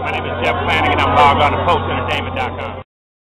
My name is Jeff Clanagan. I'm logged on to PostEntertainment.com.